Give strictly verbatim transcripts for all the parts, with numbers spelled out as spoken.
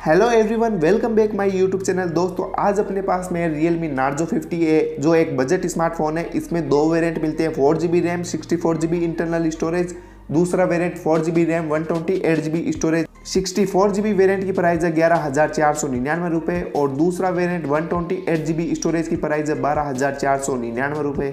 Hello everyone, welcome back my YouTube channel. दोस्तों आज अपने पास में Realme Narzo फिफ्टी ए जो एक बजट स्मार्टफोन है। इसमें दो वेरिएंट मिलते हैं, four G B RAM sixty four G B internal storage. दूसरा variant four G B RAM one twenty eight G B storage. Sixty four G B variant की price है ग्यारह हज़ार चार सौ निन्यानवे रुपये और दूसरा variant one twenty eight G B storage की प्राइस है बारह हज़ार चार सौ निन्यानवे रुपये।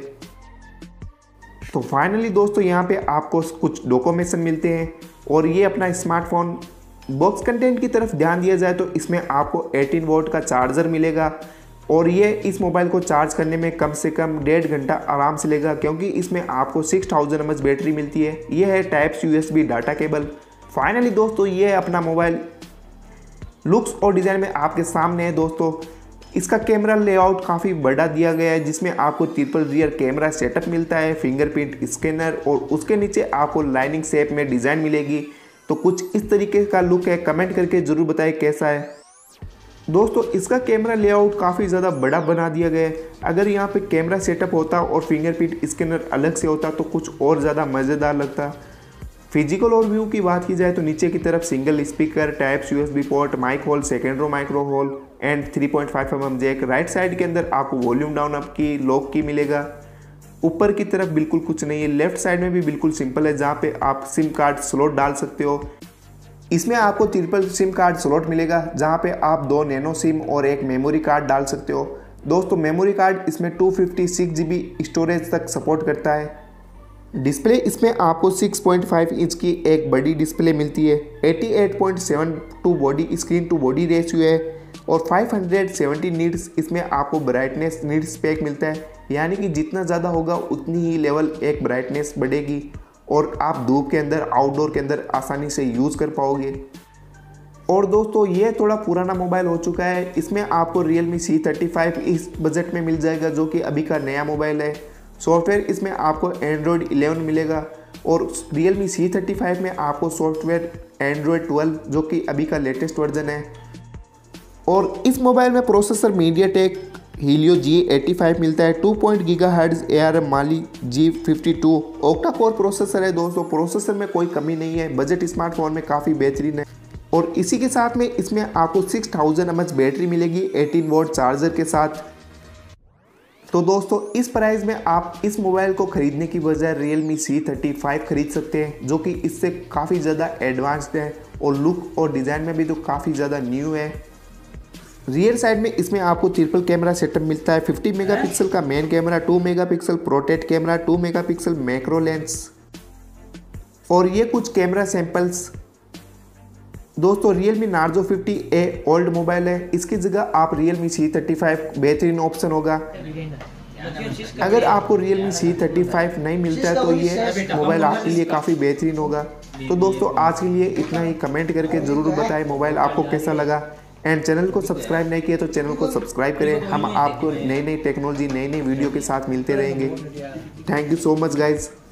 तो फाइनली दोस्तों यहाँ पे आपको कुछ डॉक्यूमेंटेशन मिलते हैं और ये अपना स्मार्टफोन बॉक्स कंटेंट की तरफ ध्यान दिया जाए तो इसमें आपको एटीन वोल्ट का चार्जर मिलेगा और ये इस मोबाइल को चार्ज करने में कम से कम डेढ़ घंटा आराम से लेगा, क्योंकि इसमें आपको six thousand M H battery मिलती है। ये है type C U S B data cable. Finally दोस्तों ये अपना मोबाइल लुक्स और डिज़ाइन में आपके सामने है। दोस्तों इसका कैमरा लेआउट काफ़ी बड़ा दिया गया है, जिसमें आपको ट्रिपल रियर कैमरा सेटअप मिलता है, फिंगरप्रिंट स्कैनर और उसके नीचे आपको लाइनिंग शेप में डिज़ाइन मिलेगी। तो कुछ इस तरीके का लुक है। कमेंट करके ज़रूर बताएं कैसा है। दोस्तों इसका कैमरा लेआउट काफ़ी ज़्यादा बड़ा बना दिया गया है। अगर यहाँ पे कैमरा सेटअप होता और फिंगरप्रिंट स्कैनर अलग से होता तो कुछ और ज़्यादा मज़ेदार लगता। फिजिकल और व्यू की बात की जाए तो नीचे की तरफ single speaker, type C U S B port, mic hole, second row micro hole and three point five M M jack. Right side के अंदर आपको volume down up key, lock key मिलेगा। ऊपर की तरफ बिल्कुल कुछ नहीं है। लेफ्ट साइड में भी बिल्कुल सिंपल है, जहाँ पे आप सिम कार्ड स्लॉट डाल सकते हो। इसमें आपको ट्रिपल सिम कार्ड स्लॉट मिलेगा, जहाँ पे आप दो नैनो सिम और एक मेमोरी कार्ड डाल सकते हो। दोस्तों मेमोरी कार्ड इसमें two fifty six G B storage तक सपोर्ट करता है। डिस्प्ले इसमें आपको सिक्स पॉइंट फाइव इंच की एक बड़ी डिस्प्ले मिलती है। Eighty eight point seven two body screen to body ratio है और फाइव हंड्रेड सेवेंटी नीट्स इसमें आपको ब्राइटनेस नीट्स पैक मिलता है, यानी कि जितना ज़्यादा होगा उतनी ही लेवल एक ब्राइटनेस बढ़ेगी और आप धूप के अंदर, आउटडोर के अंदर आसानी से यूज़ कर पाओगे। और दोस्तों ये थोड़ा पुराना मोबाइल हो चुका है। इसमें आपको Realme सी थर्टी फाइव इस बजट में मिल जाएगा, जो कि अभी का नया मोबाइल है। सॉफ्टवेयर इसमें आपको एंड्रॉयड इलेवन मिलेगा और Realme सी थर्टी फाइव में आपको सॉफ्टवेयर एंड्रॉयड ट्वेल्व, जो कि अभी का लेटेस्ट वर्जन है। और इस मोबाइल में processor MediaTek Helio G eighty five मिलता है। Two point gigahertz A R M Mali G fifty two octa core processor है। दोस्तों प्रोसेसर में कोई कमी नहीं है, बजट स्मार्टफोन में काफ़ी बेहतरीन है। और इसी के साथ में इसमें आपको six thousand M H battery मिलेगी एटीन वोल्ट चार्जर के साथ। तो दोस्तों इस प्राइस में आप इस मोबाइल को खरीदने की बजाय Realme सी थर्टी फाइव खरीद सकते हैं, जो कि इससे काफ़ी ज़्यादा एडवांस्ड है और लुक और डिज़ाइन में भी तो काफ़ी ज़्यादा न्यू है। रियर साइड में इसमें आपको ट्रिपल कैमरा सेटअप मिलता है। फिफ्टी मेगापिक्सल का main camera, two megapixel protect camera, two megapixel macro lens और ये कुछ कैमरा सैंपल्स। दोस्तों Realme Narzo fifty A old mobile है, इसकी जगह आप Realme सी थर्टी फाइव बेहतरीन ऑप्शन होगा। अगर आपको Realme सी थर्टी फाइव नहीं मिलता है तो ये मोबाइल आपके लिए काफ़ी बेहतरीन होगा। तो दोस्तों आज के लिए इतना ही। कमेंट करके ज़रूर बताएं मोबाइल आपको कैसा लगा। एंड चैनल को सब्सक्राइब नहीं किया तो चैनल को सब्सक्राइब करें। हम आपको नई नई टेक्नोलॉजी, नई नई वीडियो के साथ मिलते रहेंगे। Thank you so much guys.